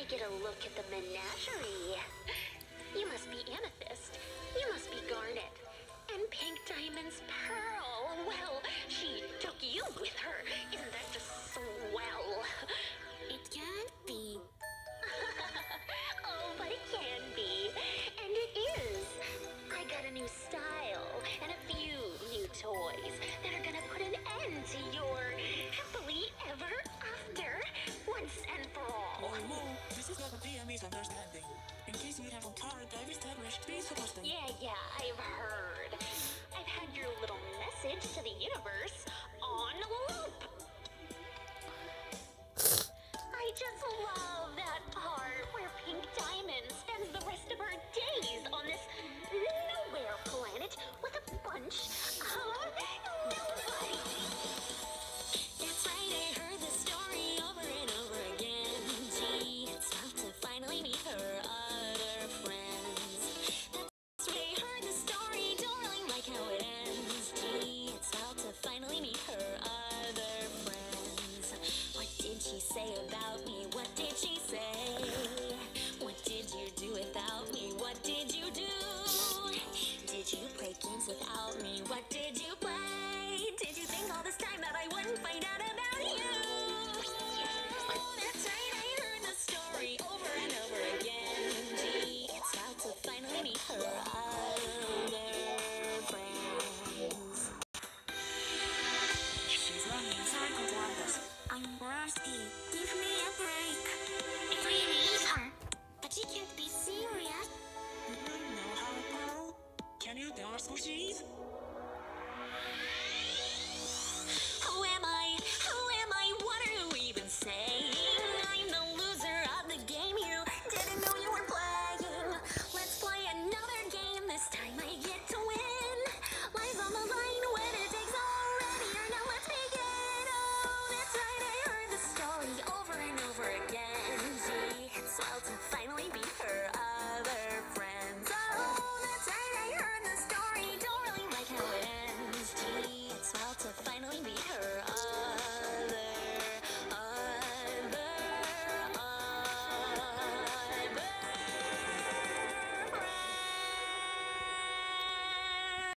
get a look at the menagerie. You must be Amethyst. You must be Garnet. And Pink Diamond's Pearl. Well, she took you with her. Isn't that just swell? It can't be. Oh, but it can be. And it is. I got a new style and a few new toys that are gonna put an end to your happily ever after once and for all. Oh, this is not a be a misunderstanding. In case we haven't heard, I've established peace hosting. Yeah, I've heard. I've had your little message to the universe on loop. I just love that part where Pink Diamond spends the rest of her days on this nowhere planet with a bunch of nobody. That's right, I heard the story over and over again. Gee, it's time to finally meet her other friends. That's right, I heard the story, don't really like how it ends. Gee, it's time to finally meet her other friends. What did she say about me? What did she say? What did you do without me? What did you do? Did you play games without me? What did you play? Did you think all this time that I wouldn't find out about you? That's right, I heard the story over and over again. Gee, it's about to finally meet her other friends. She's running in circles around us. I'm rusty. Give me a break. If we need her. But she can't be serious. You know how, Pearl? Can you tell us who she is?